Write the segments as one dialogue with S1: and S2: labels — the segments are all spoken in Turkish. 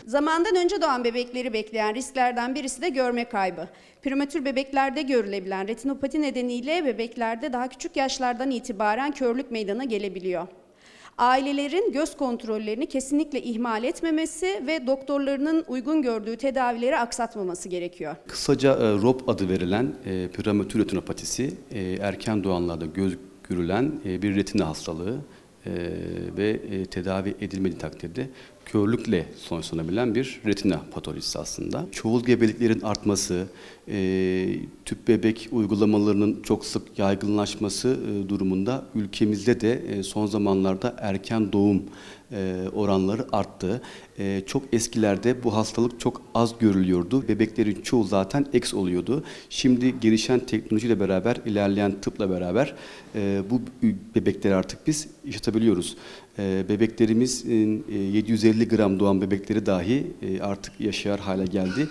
S1: Zamandan önce doğan bebekleri bekleyen risklerden birisi de görme kaybı. Prematür bebeklerde görülebilen retinopati nedeniyle bebeklerde daha küçük yaşlardan itibaren körlük meydana gelebiliyor. Ailelerin göz kontrollerini kesinlikle ihmal etmemesi ve doktorlarının uygun gördüğü tedavileri aksatmaması gerekiyor.
S2: Kısaca ROP adı verilen prematür retinopatisi erken doğanlarda görülen bir retina hastalığı ve tedavi edilmediği takdirde körlükle sonuçlanabilen bir retina patolojisi aslında. Çoğul gebeliklerin artması, tüp bebek uygulamalarının çok sık yaygınlaşması durumunda ülkemizde de son zamanlarda erken doğum oranları arttı. Çok eskilerde bu hastalık çok az görülüyordu. Bebeklerin çoğu zaten eks oluyordu. Şimdi gelişen teknolojiyle beraber, ilerleyen tıpla beraber bu bebekleri artık biz yaşatabiliyoruz. Bebeklerimizin 750 gram doğan bebekleri dahi artık yaşar hale geldi.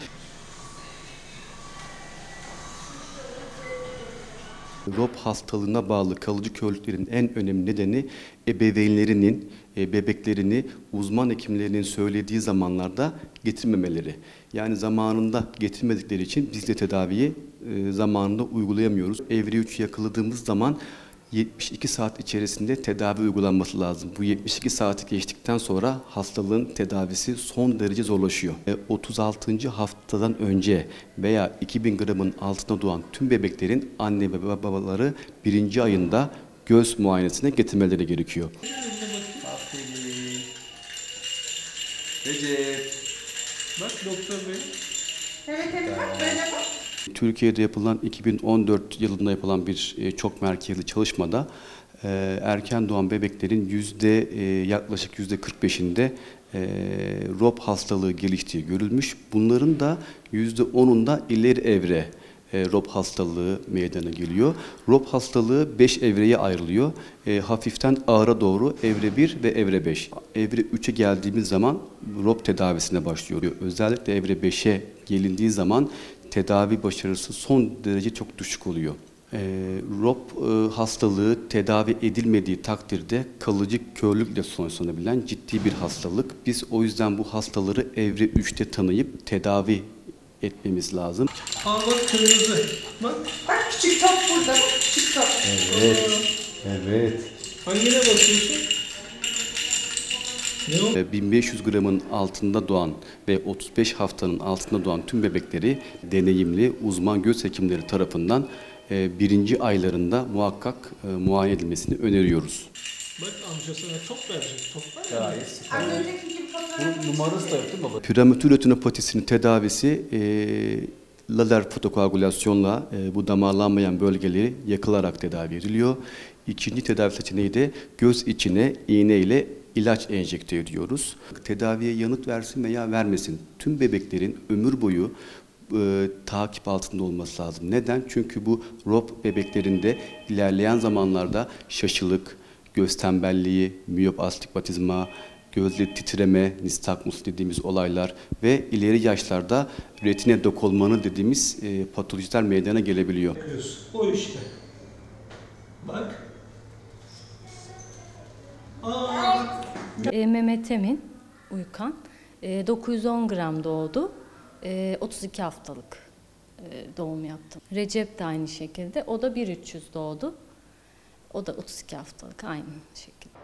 S2: ROP hastalığına bağlı kalıcı körlüklerin en önemli nedeni ebeveynlerinin bebeklerini uzman hekimlerinin söylediği zamanlarda getirmemeleri. Yani zamanında getirmedikleri için biz de tedaviyi zamanında uygulayamıyoruz. Evre 3'ü yakaladığımız zaman 72 saat içerisinde tedavi uygulanması lazım. Bu 72 saati geçtikten sonra hastalığın tedavisi son derece zorlaşıyor. 36. haftadan önce veya 2000 gramın altında doğan tüm bebeklerin anne ve babaları 1. ayında göz muayenesine getirmeleri gerekiyor.
S3: Recep. Bak doktor bey.
S4: Evet bak böyle bak.
S2: Türkiye'de yapılan 2014 yılında yapılan bir çok merkezli çalışmada erken doğan bebeklerin yaklaşık %45'inde ROP hastalığı geliştiği görülmüş. Bunların da %10'unda ileri evre ROP hastalığı meydana geliyor. ROP hastalığı 5 evreye ayrılıyor. Hafiften ağıra doğru evre 1 ve evre 5. Evre 3'e geldiğimiz zaman ROP tedavisine başlıyor. Özellikle evre 5'e gelindiği zaman tedavi başarısı son derece çok düşük oluyor. ROP hastalığı tedavi edilmediği takdirde kalıcı körlükle sonuçlanabilen ciddi bir hastalık. Biz o yüzden bu hastaları evre 3'te tanıyıp tedavi etmemiz lazım.
S3: Aa bak kırmızı. Bak.
S4: Bak küçük top burada. Bak küçük top.
S2: Evet.
S3: Hangine bakıyorsun? Ne o?
S2: 1500 gramın altında doğan ve 35 haftanın altında doğan tüm bebekleri deneyimli uzman göz hekimleri tarafından 1. aylarında muhakkak muayene edilmesini öneriyoruz.
S3: Bak amca sana top verecek. Top var ya.
S4: Az önceki gibi fotoğrafı
S3: Numarası da yok değil mi baba?
S2: Prematür retinopatisinin tedavisi lazer fotokoagülasyonla bu damarlanmayan bölgeleri yakılarak tedavi ediliyor. İkinci tedavi seçeneği de göz içine iğne ile ilaç enjekte ediyoruz. Tedaviye yanıt versin veya vermesin. Tüm bebeklerin ömür boyu takip altında olması lazım. Neden? Çünkü bu ROP bebeklerinde ilerleyen zamanlarda şaşılık, göz tembelliği, miyop astigmatizma, gözde titreme, nistagmus dediğimiz olaylar ve ileri yaşlarda retine dekolmanı dediğimiz patolojiler meydana gelebiliyor.
S3: O işte. Bak. Aa.
S5: Mehmet Emin Uykan, 910 gram doğdu, 32 haftalık doğum yaptım. Recep de aynı şekilde, o da 1300 doğdu, o da 32 haftalık aynı şekilde.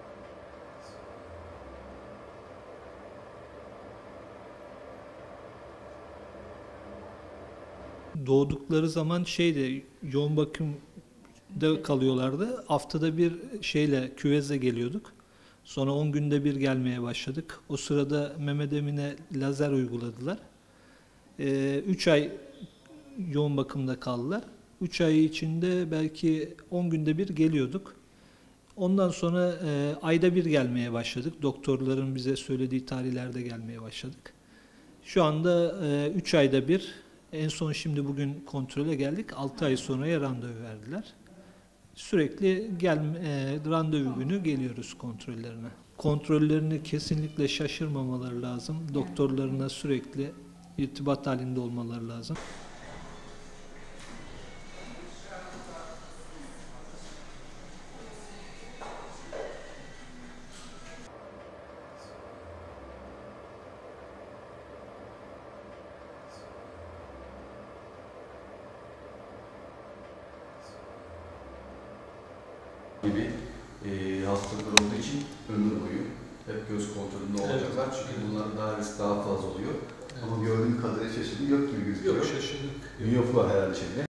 S3: Doğdukları zaman yoğun bakımda kalıyorlardı. Haftada bir küvezle geliyorduk. Sonra 10 günde bir gelmeye başladık. O sırada Mehmet Emin'e lazer uyguladılar. 3 ay yoğun bakımda kaldılar. 3 ay içinde belki 10 günde bir geliyorduk. Ondan sonra ayda bir gelmeye başladık. Doktorların bize söylediği tarihlerde gelmeye başladık. Şu anda 3 ayda bir, en son şimdi bugün kontrole geldik. 6 ay sonraya randevu verdiler. Sürekli randevu günü geliyoruz kontrollerine. Kontrollerini kesinlikle şaşırmamaları lazım. Doktorlarına sürekli irtibat halinde olmaları lazım.
S2: gibi hastalıklar olduğu için ömür boyu hep göz kontrolünde olacaklar. Çünkü bunların daha risk daha fazla oluyor. Ama gördüğüm kadarıyla şaşırdı yok gibi gözüküyor.
S3: Yok, şaşırdık.
S2: Miyop var herhalde şeyde.